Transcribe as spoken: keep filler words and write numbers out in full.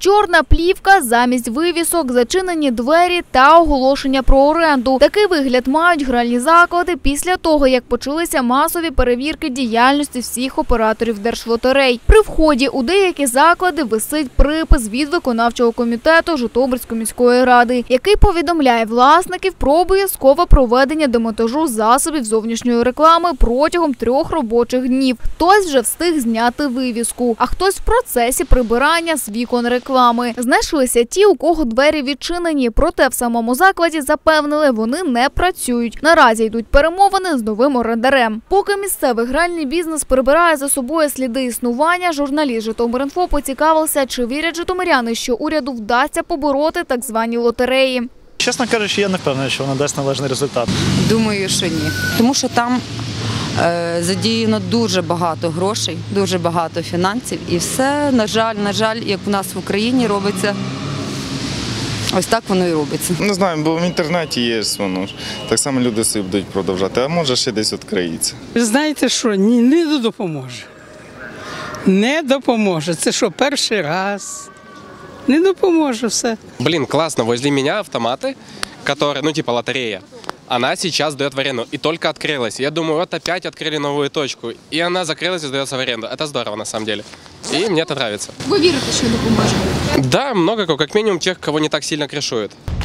Чорна плівка замість вивісок, зачинені двері та оголошення про оренду. Такий вигляд мають гральні заклади після того, як почалися масові перевірки діяльності всіх операторів держлотерей. При вході у деякі заклади висить припис від виконавчого комітету Житомирської міської ради, який повідомляє власників про обов'язкове проведення демонтажу засобів зовнішньої реклами протягом трьох робочих днів. Хтось вже встиг зняти вивіску, а хтось в процесі прибирання з вікон реклами. Знайшлися ті, у кого двері відчинені, проте в самому закладі запевнили, вони не працюють. Наразі йдуть перемовини з новим орендарем. Поки місцевий гральний бізнес прибирає за собою сліди існування, журналіст Житомир.Інфо поцікавився, чи вірять житомиряни, що уряду вдасться побороти так звані лотереї. Чесно кажучи, я не впевнений, що вона дасть належний результат. Думаю, що ні. Тому що там е, задіяно дуже багато грошей, дуже багато фінансів. І все, на жаль, на жаль, як у нас в Україні робиться, ось так воно і робиться. Не знаю, бо в інтернеті є воно. Так само люди собі будуть продовжати, а може ще десь відкриється. Ви знаєте що, ні, не допоможе. Не допоможе. Це що, перший раз? Не допоможе все. Блин, классно, возле меня автоматы, которые, ну типа лотерея, она сейчас сдает в аренду и только открылась. Я думаю, вот опять открыли новую точку, и она закрылась и сдается в аренду. Это здорово на самом деле. И мне это нравится. Ви вірите, що допоможе? Да, много кого, как минимум тех, кого не так сильно крышует.